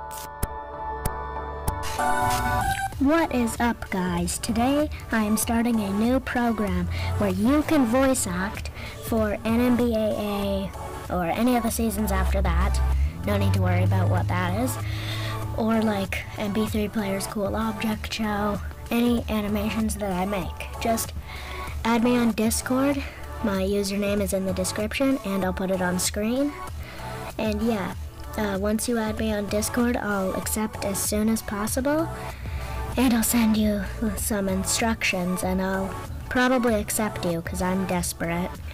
What is up, guys? Today I am starting a new program where you can voice act for NMBAA or any of the seasons after that. No need to worry about what that is. Or like MP3 Player's Cool Object Show, any animations that I make. Just add me on Discord. My username is in the description and I'll put it on screen. And yeah, once you add me on Discord, I'll accept as soon as possible. And I'll send you some instructions and I'll probably accept you because I'm desperate.